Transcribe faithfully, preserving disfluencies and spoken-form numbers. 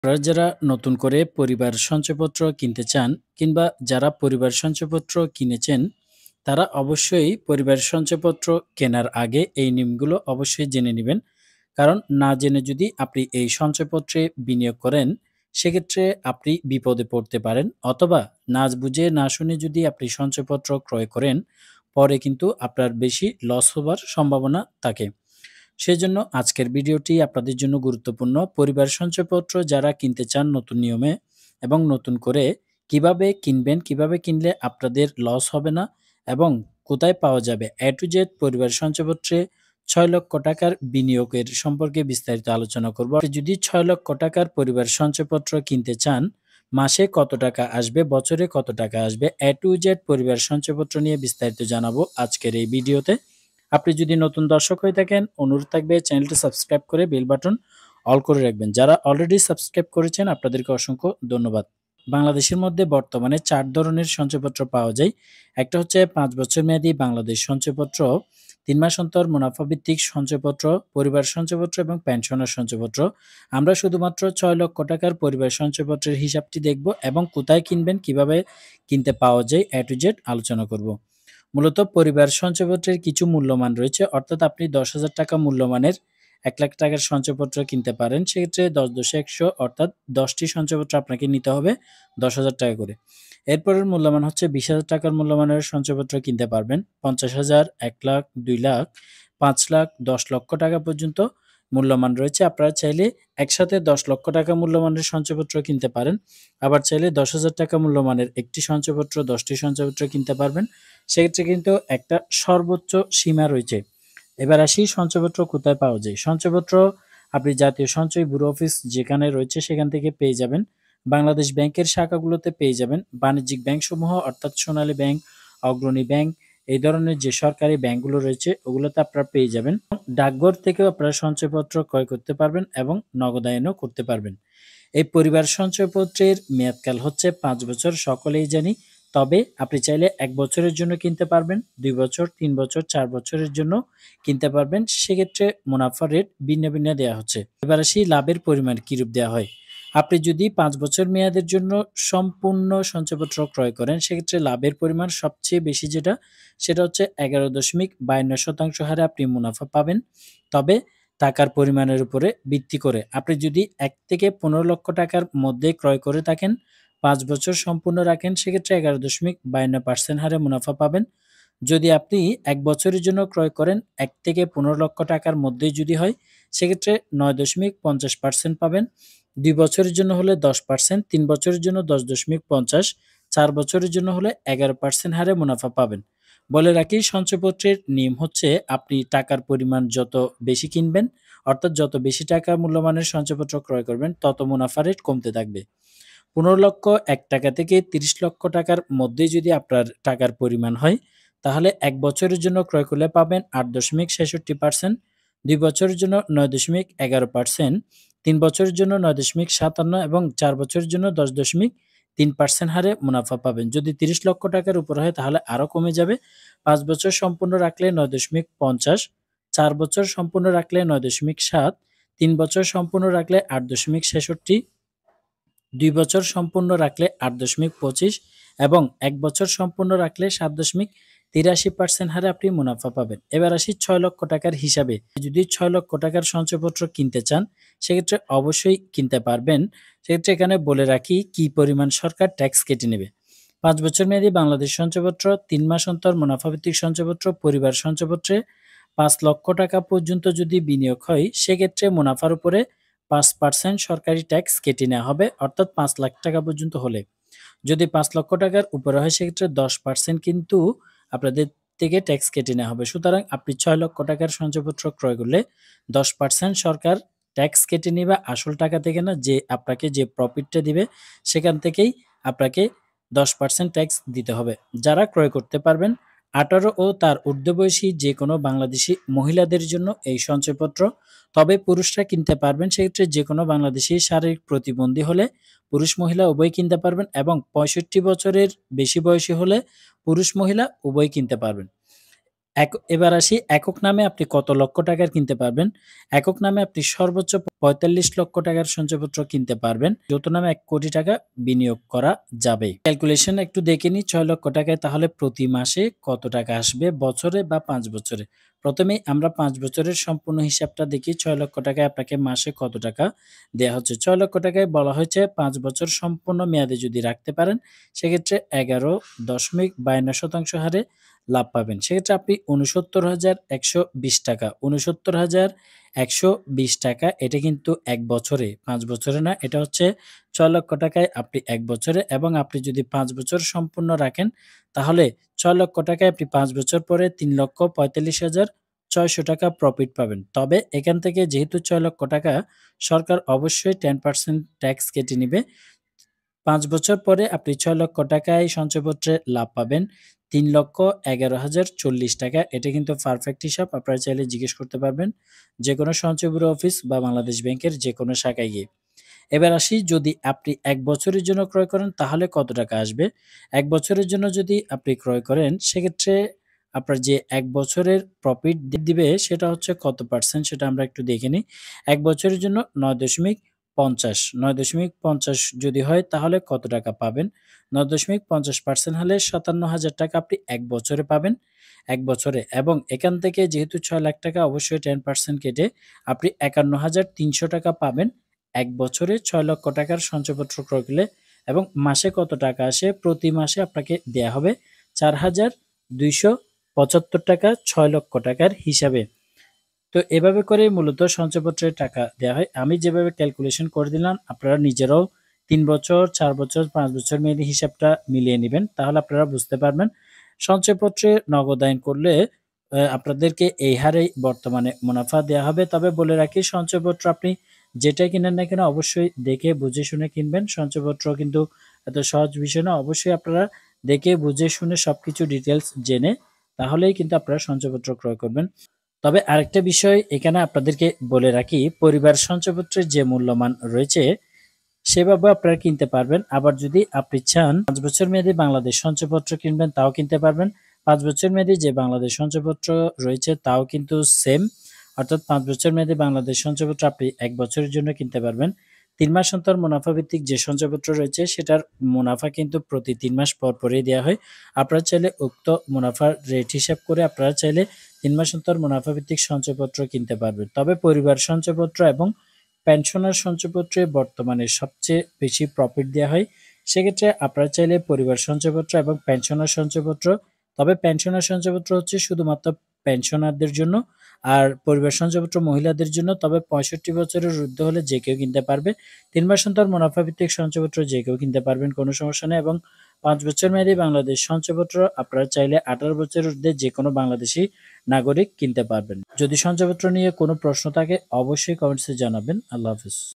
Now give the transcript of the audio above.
আপনারা যারা নতুন করে পরিবার সঞ্চয়পত্র কিনতে চান কিংবা যারা পরিবার সঞ্চয়পত্র কিনেছেন তারা অবশ্যই পরিবার সঞ্চয়পত্র কেনার আগে এই নিয়মগুলো অবশ্যই জেনে নেবেন। কারণ না জেনে যদি আপনি এই সঞ্চয়পত্রে বিনিয়োগ করেন সেক্ষেত্রে আপনি বিপদে পড়তে পারেন, অথবা না বুঝে না শুনে যদি আপনি সঞ্চয়পত্র ক্রয় করেন পরে কিন্তু আপনার বেশি লস হবার সম্ভাবনা থাকে। সেজন্য আজকের ভিডিওটি আপনাদের জন্য গুরুত্বপূর্ণ। পরিবার সঞ্চয়পত্র যারা কিনতে চান নতুন নিয়মে এবং নতুন করে কিভাবে কিনবেন, কিভাবে কিনলে আপনাদের লস হবে না এবং কোথায় পাওয়া যাবে, এ টু জেড পরিবার সঞ্চয়পত্রে ছয় লক্ষ টাকার বিনিয়োগের সম্পর্কে বিস্তারিত আলোচনা করব। আপনি যদি ছয় লক্ষ টাকার পরিবার সঞ্চয়পত্র কিনতে চান, মাসে কত টাকা আসবে, বছরে কত টাকা আসবে, এ টু জেড পরিবার সঞ্চয়পত্র নিয়ে বিস্তারিত জানাবো আজকের এই ভিডিওতে। আপনি যদি নতুন দর্শক হয়ে থাকেন অনুরোধ থাকবে চ্যানেলটি সাবস্ক্রাইব করে বেল বাটন অল করে রাখবেন। যারা অলরেডি সাবস্ক্রাইব করেছেন আপনাদেরকে অসংখ্য ধন্যবাদ। বাংলাদেশের মধ্যে বর্তমানে চার ধরনের সঞ্চয়পত্র পাওয়া যায়। একটা হচ্ছে পাঁচ বছর মেয়াদী বাংলাদেশ সঞ্চয়পত্র, তিন মাস অন্তর মুনাফা ভিত্তিক সঞ্চয়পত্র, পরিবার সঞ্চয়পত্র এবং পেনশনের সঞ্চয়পত্র। আমরা শুধুমাত্র ছয় লক্ষ টাকার পরিবার সঞ্চয়পত্রের হিসাবটি দেখব এবং কোথায় কিনবেন, কিভাবে কিনতে পাওয়া যায়, এ টু জেড আলোচনা করব। মূলত পরিবার সঞ্চয়পত্রের কিছু মূল্যমান রয়েছে, অর্থাৎ আপনি দশ হাজার টাকা মূল্যমানের এক লাখ টাকার সঞ্চয়পত্র কিনতে পারেন। সেক্ষেত্রে দশ দশে একশো অর্থাৎ দশটি সঞ্চয়পত্র আপনাকে নিতে হবে দশ হাজার টাকা করে। এরপরের মূল্যমান হচ্ছে বিশ হাজার টাকার মূল্যমানের সঞ্চয়পত্র কিনতে পারবেন। পঞ্চাশ হাজার, এক লাখ, দুই লাখ, পাঁচ লাখ, দশ লক্ষ টাকা পর্যন্ত মূল্যমান রয়েছে। আপনারা চাইলে একসাথে দশ লক্ষ টাকা মূল্যমানের সঞ্চয়পত্র কিনতে পারেন। আবার চাইলে দশ হাজার টাকা মূল্যমানের একটি সঞ্চয়পত্র, দশটি সঞ্চয়পত্র কিনতে পারবেন। সেক্ষেত্রে কিন্তু একটা সর্বোচ্চ সীমা রয়েছে। এবার আসি সঞ্চয়পত্র কোথায় পাওয়া যায়। সঞ্চয়পত্র আপনি জাতীয় সঞ্চয় ব্যুরো অফিস যেখানে রয়েছে সেখান থেকে পেয়ে যাবেন। বাংলাদেশ ব্যাংকের শাখাগুলোতে পেয়ে যাবেন। বাণিজ্যিক ব্যাংকসমূহ অর্থাৎ সোনালী ব্যাংক, অগ্রণী ব্যাংক, এই ধরনের যে সরকারি ব্যাংকগুলো রয়েছে ওগুলোতে আপনারা পেয়ে যাবেন। ডাকঘর থেকেও আপনারা সঞ্চয়পত্র ক্রয় করতে পারবেন এবং নগদায়নও করতে পারবেন। এই পরিবার সঞ্চয়পত্রের মেয়াদকাল হচ্ছে পাঁচ বছর, সকলেই জানি। তবে আপনি চাইলে এক বছরের জন্য কিনতে পারবেন, দুই বছর, তিন বছর, চার বছরের জন্য কিনতে পারবেন। সেক্ষেত্রে মুনাফা রেট ভিন্ন ভিন্ন দেওয়া হচ্ছে। এবার আসি লাভের পরিমাণ কিরূপ দেওয়া হয়। আপনি যদি পাঁচ বছর মেয়াদের জন্য সম্পূর্ণ সঞ্চয়পত্র ক্রয় করেন সেক্ষেত্রে লাভের পরিমাণ সবচেয়ে বেশি যেটা সেটা হচ্ছে এগারো দশমিক বায়ান্ন শতাংশ হারে আপনি মুনাফা পাবেন। তবে টাকার পরিমাণের উপরে ভিত্তি করে আপনি যদি এক থেকে পনেরো লক্ষ টাকার মধ্যে ক্রয় করে থাকেন, পাঁচ বছর সম্পূর্ণ রাখেন, সেক্ষেত্রে এগারো দশমিক বায়ান্ন পার্সেন্ট হারে মুনাফা পাবেন। যদি আপনি এক বছরের জন্য ক্রয় করেন এক থেকে পনেরো লক্ষ টাকার মধ্যেই যদি হয় সেক্ষেত্রে নয় দশমিক পঞ্চাশ পার্সেন্ট পাবেন। দুই বছরের জন্য হলে দশ পার্সেন্ট, তিন বছরের জন্য দশ দশমিক পঞ্চাশ, চার বছরের জন্য হলে এগারো পার্সেন্ট হারে মুনাফা পাবেন। বলে রাখি সঞ্চয়পত্রের নিয়ম হচ্ছে আপনি টাকার পরিমাণ যত বেশি কিনবেন অর্থাৎ যত বেশি টাকা মূল্যমানের সঞ্চয়পত্র ক্রয় করবেন তত মুনাফা রেট কমতে থাকবে। পনেরো লক্ষ এক টাকা থেকে তিরিশ লক্ষ টাকার মধ্যে যদি আপনার টাকার পরিমাণ হয় তাহলে এক বছরের জন্য ক্রয় করলে পাবেন আট দশমিক ছেষট্টি পার্সেন্ট, দুই বছরের জন্য নয় দশমিক এগারো পার্সেন্ট, তিন বছরের জন্য নয় দশমিক সাতান্ন এবং চার বছরের জন্য দশ দশমিক তিন পার্সেন্ট হারে মুনাফা পাবেন। যদি তিরিশ লক্ষ টাকার উপর হয় তাহলে আরও কমে যাবে। পাঁচ বছর সম্পূর্ণ রাখলে নয় দশমিক পঞ্চাশ, চার বছর সম্পূর্ণ রাখলে নয় দশমিক সাত, তিন বছর সম্পূর্ণ রাখলে আট দশমিক ছেষট্টি, দুই বছর সম্পূর্ণ রাখলে আট দশমিক পঁচিশ এবং এক বছর সম্পূর্ণ রাখলে সাত দশমিক তিরাশি পার্সেন্ট হারে আপনি মুনাফা পাবেন। এবার আসি ছয় লক্ষ টাকার হিসাবে। যদি ছয় লক্ষ টাকার সঞ্চয়পত্র কিনতে চান সেক্ষেত্রে অবশ্যই কিনতে পারবেন। সেক্ষেত্রে এখানে বলে রাখি কি পরিমাণ সরকার ট্যাক্স কেটে নেবে। পাঁচ বছর মেয়াদী বাংলাদেশ সঞ্চয়পত্র, তিন মাস অন্তর মুনাফাভিত্তিক সঞ্চয়পত্র, পরিবার সঞ্চয়পত্রে পাঁচ লক্ষ টাকা পর্যন্ত যদি বিনিয়োগ হয় সেক্ষেত্রে মুনাফার উপরে পাঁচ পার্সেন্ট সরকারি ট্যাক্স কেটে নেওয়া হবে, অর্থাৎ পাঁচ লাখ টাকা পর্যন্ত হলে। যদি পাঁচ লক্ষ টাকার উপরে হয় সেক্ষেত্রে দশ পার্সেন্ট কিন্তু আপনাদের থেকে ট্যাক্স কেটে নেওয়া হবে। সুতরাং আপনি ছয় লক্ষ টাকার সঞ্চয়পত্র ক্রয় করলে দশ পার্সেন্ট সরকার ট্যাক্স কেটে নেবে, আসল টাকা থেকে না, যে আপনাকে যে প্রফিটটা দিবে সেখান থেকেই আপনাকে দশ পার্সেন্ট ট্যাক্স দিতে হবে। যারা ক্রয় করতে পারবেন আঠারো ও তার ঊর্ধ্ব বয়সী যে কোনো বাংলাদেশি মহিলাদের জন্য এই সঞ্চয়পত্র। তবে পুরুষরা কিনতে পারবেন, সেক্ষেত্রে যে কোনো বাংলাদেশি শারীরিক প্রতিবন্ধী হলে পুরুষ মহিলা উভয় কিনতে পারবেন এবং পঁয়ষট্টি বছরের বেশি বয়সী হলে পুরুষ মহিলা উভয় কিনতে পারবেন। এক এবার আসি একক নামে আপনি কত লক্ষ টাকার কিনতে পারবেন? একক নামে আপনি সর্বোচ্চ পঁয়তাল্লিশ লক্ষ টাকার সঞ্চয়পত্র কিনতে পারবেন। যৌথ নামে এক কোটি টাকা বিনিয়োগ করা যাবে। ক্যালকুলেশন একটু দেখে নিই ছয় লক্ষ টাকায় তাহলে প্রতি মাসে কত টাকা আসবে বছরে বা পাঁচ বছরে? প্রথমেই আমরা পাঁচ বছরের সম্পূর্ণ হিসাবটা দেখি ছয় লক্ষ টাকায় আপনাকে মাসে কত টাকা দেয়া হচ্ছে। ছয় লক্ষ টাকায় বলা হয়েছে পাঁচ বছর সম্পূর্ণ মেয়াদে যদি রাখতে পারেন সেক্ষেত্রে এগারো দশমিক বায়ান্ন শতাংশ হারে লাভ পাবেন। সেক্ষেত্রে আপনি ঊনসত্তর হাজার একশো বিশ টাকা ঊনসত্তর হাজার একশো বিশ টাকা এটা কিন্তু এক বছরে, পাঁচ বছরে না। এটা হচ্ছে ছয় লক্ষ টাকায় আপনি এক বছরে এবং আপনি যদি পাঁচ বছর সম্পূর্ণ রাখেন তাহলে ছয় লক্ষ টাকায় আপনি পাঁচ বছর পরে তিন লক্ষ পঁয়তাল্লিশ হাজার ছয়শো টাকা প্রফিট পাবেন। তবে এখান থেকে যেহেতু ছয় লক্ষ টাকা সরকার অবশ্যই দশ পার্সেন্ট ট্যাক্স কেটে নিবে। পাঁচ বছর পরে আপনি ছয় লক্ষ টাকায় সঞ্চয়পত্রে লাভ পাবেন তিন লক্ষ এগারো হাজার চল্লিশ টাকা। এটা কিন্তু পারফেক্ট হিসাব। আপনারা চাইলে জিজ্ঞেস করতে পারবেন যেকোনো সঞ্চয় ব্যুরো অফিস বা বাংলাদেশ ব্যাংকের যেকোনো শাখায় গিয়ে। এবার আসি যদি আপনি এক বছরের জন্য ক্রয় করেন তাহলে কত টাকা আসবে? এক বছরের জন্য যদি আপনি ক্রয় করেন সেক্ষেত্রে আপনার যে এক বছরের প্রফিট দিবে সেটা হচ্ছে কত পার্সেন্ট সেটা আমরা একটু দেখে নিই। এক বছরের জন্য নয় দশমিক পঞ্চাশ নয় দশমিক পঞ্চাশ যদি হয় তাহলে কত টাকা পাবেন? নয় দশমিক পঞ্চাশ পার্সেন্ট হলে সাতান্ন হাজার টাকা আপনি এক বছরে পাবেন, এক বছরে এবং এখান থেকে যেহেতু ছয় লাখ টাকা অবশ্যই দশ পার্সেন্ট কেটে আপনি একান্ন হাজার তিনশো টাকা পাবেন এক বছরে ছয় লক্ষ টাকার সঞ্চয়পত্র ক্রয় করলে এবং মাসে কত টাকা আসে? প্রতি মাসে আপনাকে দেয়া হবে চার হাজার দুইশো পঁচাত্তর টাকা ছয় লক্ষ টাকার হিসাবে। তো এভাবে করে মূলত সঞ্চয়পত্রের টাকা দেয়া হয়। আমি যেভাবে ক্যালকুলেশন করে দিলাম আপনারা নিজেরাও তিন বছর, চার বছর, পাঁচ বছর মেয়াদি হিসাবটা মিলিয়ে নিবেন। তাহলে আপনারা বুঝতে পারবেন। সঞ্চয়পত্রে নগদায়ন করলে আ আপনাদেরকে এই হারেই বর্তমানে মুনাফা দেয়া হবে। তবে বলে রাখি সঞ্চয়পত্র আপনি যেটাই কিনেন না কেন অবশ্যই দেখে বুঝে শুনে কিনবেন। সঞ্চয়পত্র কিন্তু এত সহজ বিষয় না। অবশ্যই আপনারা দেখে বুঝে শুনে সবকিছু ডিটেইলস জেনে তাহলেই কিন্তু আপনারা সঞ্চয়পত্র ক্রয় করবেন। তবে আরেকটা বিষয় এখানে আপনাদেরকে বলে রাখি, পরিবার সঞ্চয়পত্রের যে মূল্যমান রয়েছে সেভাবে আপনারা কিনতে পারবেন। আবার যদি আপনি চান পাঁচ বছর মেয়াদী বাংলাদেশ সঞ্চয়পত্র কিনবেন তাও কিনতে পারবেন। পাঁচ বছর মেয়াদী যে বাংলাদেশ সঞ্চয়পত্র রয়েছে তাও কিন্তু সেম। অর্থাৎ পাঁচ বছর মেয়াদী বাংলাদেশ সঞ্চয়পত্র আপনি এক বছরের জন্য কিনতে পারবেন। তিন মাস অন্তর মুনাফা ভিত্তিক যে সঞ্চয়পত্র রয়েছে সেটার মুনাফা কিন্তু প্রতি তিন মাস পর পরই দেয়া হয়। আপনারা চাইলে উক্ত মুনাফার রেট হিসাব করে আপনারা চাইলে তিন মাস অন্তর মুনাফা ভিত্তিক সঞ্চয়পত্র কিনতে পারবেন। তবে পরিবার সঞ্চয়পত্র এবং পেনশনার সঞ্চয়পত্রে বর্তমানে সবচেয়ে বেশি প্রফিট দেয়া হয়। সেক্ষেত্রে আপনারা চাইলে পরিবার সঞ্চয়পত্র এবং পেনশনার সঞ্চয়পত্র, তবে পেনশনার সঞ্চয়পত্র হচ্ছে শুধুমাত্র পেনশনারদের জন্য আর পরিবার সঞ্চয়পত্র মহিলাদের জন্য। তবে পঁয়ষট্টি বছরের ঊর্ধ্বে হলে যে কেউ কিনতে পারবে। তিন মাস অন্তর মুনাফা ভিত্তিক সঞ্চয়পত্র যে কেউ কিনতে পারবেন, কোনো সমস্যা নেই এবং পাঁচ বছর মেয়াদী বাংলাদেশ সঞ্চয়পত্র আপনারা চাইলে আঠারো বছরের ঊর্ধ্বে যেকোনো বাংলাদেশী নাগরিক কিনতে পারবেন। যদি সঞ্চয়পত্র নিয়ে কোনো প্রশ্ন থাকে অবশ্যই কমেন্টসে জানাবেন। আল্লাহ হাফেজ।